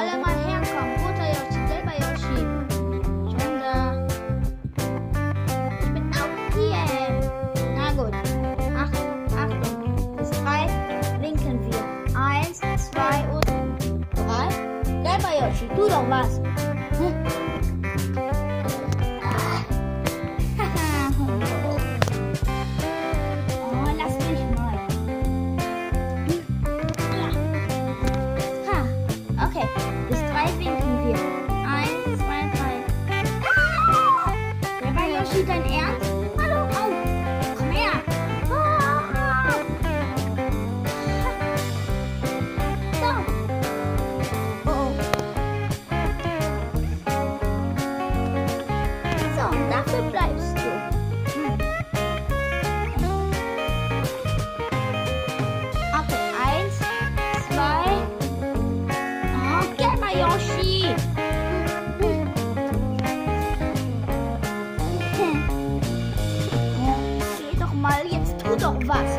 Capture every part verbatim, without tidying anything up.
Alle mal herkommen. Roter Yoshi, gelber Yoshi. Schon da. Ich bin auch hier. Na gut. Achtung, Achtung. Bis drei winken wir. Eins, zwei und drei. Gelber Yoshi, tu doch was. Hm. Dein Ernst? Hallo, au! Komm her! Ah! So. Oh. So, dafür bleibst du. Hm. Okay, eins, zwei. Oh, gelber Yoshi! Mal, jetzt tu doch was.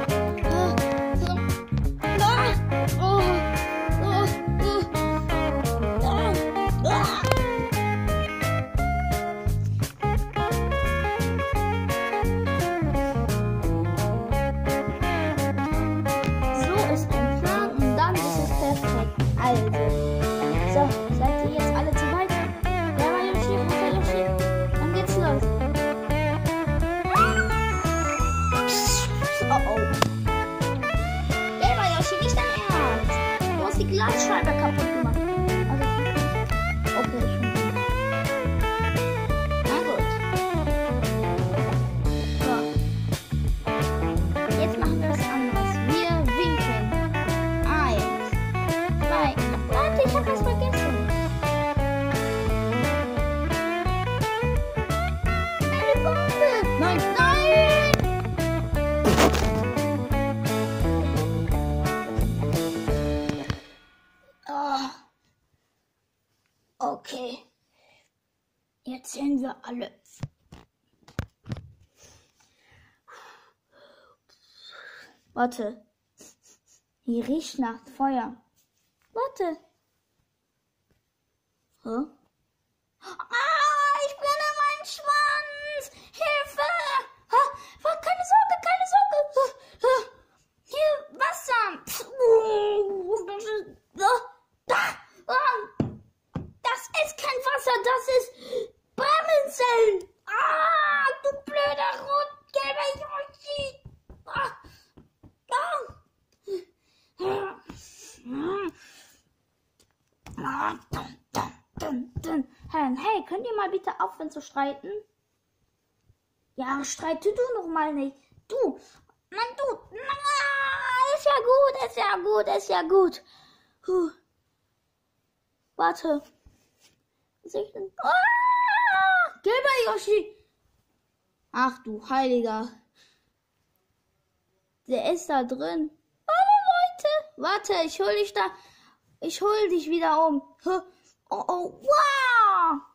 So ist ein Plan und dann ist es perfekt. Also, so, seid ihr jetzt alle zu weit? Gelber Yoshi, roter Yoshi, dann geht's los. Oh oh. Gelber Yoshi, nicht dein Ernst. Du hast die Glasscheibe kaputt gemacht. Also, okay, schon gut. Na gut. So. Jetzt machen wir was anderes. Wir winken. Eins, zwei. Warte, ich hab was vergessen. Eine Bombe. Nein, nein. Okay, jetzt sehen wir alle. Warte, hier riecht nach Feuer. Warte. Hä? Ah, ich brenne meinen Schwanz. Hilfe! Ha, keine Sorge, keine Sorge. Hier, Wasser. Das ist kein Wasser, das ist Brennnesseln. Ah, du blöder rot-gelber Yoshi. Ah, ah. Hey, könnt ihr mal bitte aufhören zu streiten? Ja, streite du noch mal nicht. Du, Mann, du. Ah, ist ja gut, ist ja gut, ist ja gut. Puh. Warte. Was ist denn? Ah, gelber Yoshi. Ach du Heiliger. Der ist da drin. Hallo Leute. Warte, ich hol dich da. Ich hol dich wieder um. Oh, oh, wow.